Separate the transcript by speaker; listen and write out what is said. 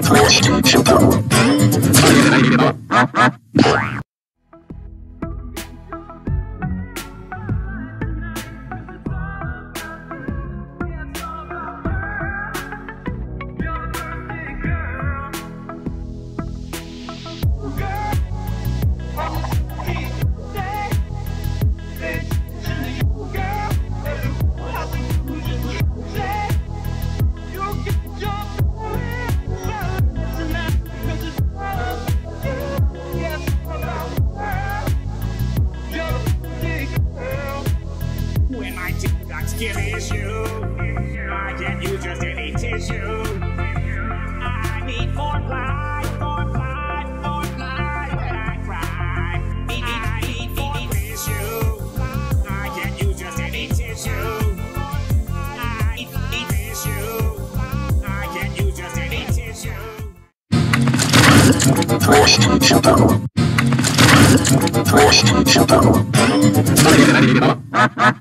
Speaker 1: Skin issue. I can't use just any tissue. I need foreplay, when I cry. I need tissue. I can't use just any tissue. I need tissue. I can't use just any tissue.